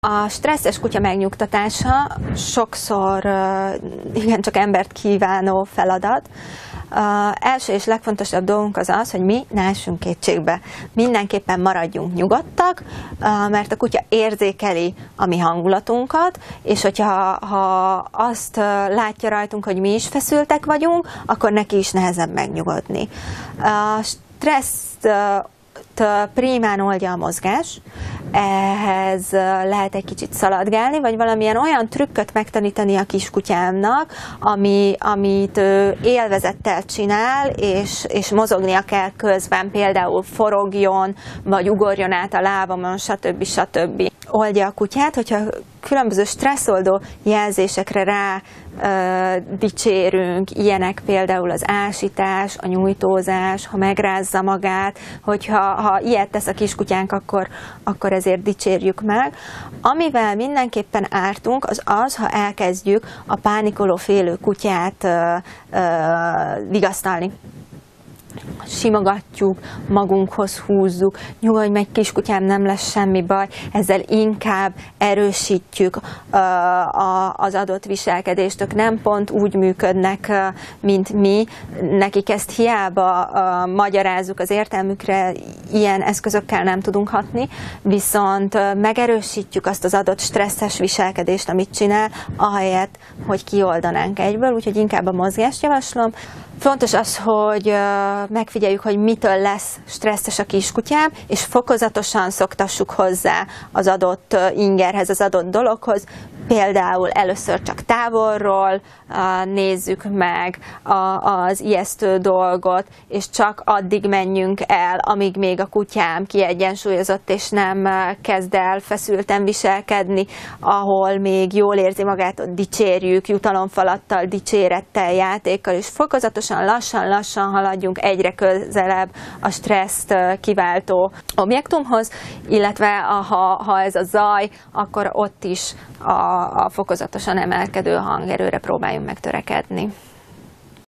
A stresszes kutya megnyugtatása sokszor igencsak embert kívánó feladat. Első és legfontosabb dolgunk az az, hogy mi ne essünk kétségbe. Mindenképpen maradjunk nyugodtak, mert a kutya érzékeli a mi hangulatunkat, és hogyha azt látja rajtunk, hogy mi is feszültek vagyunk, akkor neki is nehezebb megnyugodni. A stresszt primán oldja a mozgás, ehhez lehet egy kicsit szaladgálni, vagy valamilyen olyan trükköt megtanítani a kiskutyámnak, amit élvezettel csinál, és mozognia kell közben, például forogjon, vagy ugorjon át a lábamon, stb. Oldja a kutyát, hogyha különböző stresszoldó jelzésekre rá dicsérünk, ilyenek például az ásítás, a nyújtózás, ha megrázza magát, hogyha ilyet tesz a kiskutyánk, akkor ezért dicsérjük meg. Amivel mindenképpen ártunk, az az, ha elkezdjük a pánikoló, félő kutyát vigasztalni. Simogatjuk, magunkhoz húzzuk, nyugodj meg kiskutyám, nem lesz semmi baj, ezzel inkább erősítjük az adott viselkedést. Ők nem pont úgy működnek, mint mi, nekik ezt hiába magyarázzuk az értelmükre, ilyen eszközökkel nem tudunk hatni, viszont megerősítjük azt az adott stresszes viselkedést, amit csinál, ahelyett, hogy kioldanánk egyből, úgyhogy inkább a mozgást javaslom. Fontos az, hogy megfigyeljük, hogy mitől lesz stresszes a kiskutyám, és fokozatosan szoktassuk hozzá az adott ingerhez, az adott dologhoz. Például először csak távolról nézzük meg az ijesztő dolgot, és csak addig menjünk el, amíg még a kutyám kiegyensúlyozott, és nem kezd el feszülten viselkedni, ahol még jól érzi magát, ott dicsérjük, jutalomfalattal, dicsérettel, játékkal, és fokozatosan, lassan haladjunk egyre közelebb a stresszt kiváltó objektumhoz, illetve ha ez a zaj, akkor ott is a fokozatosan emelkedő hangerőre próbáljunk meg törekedni.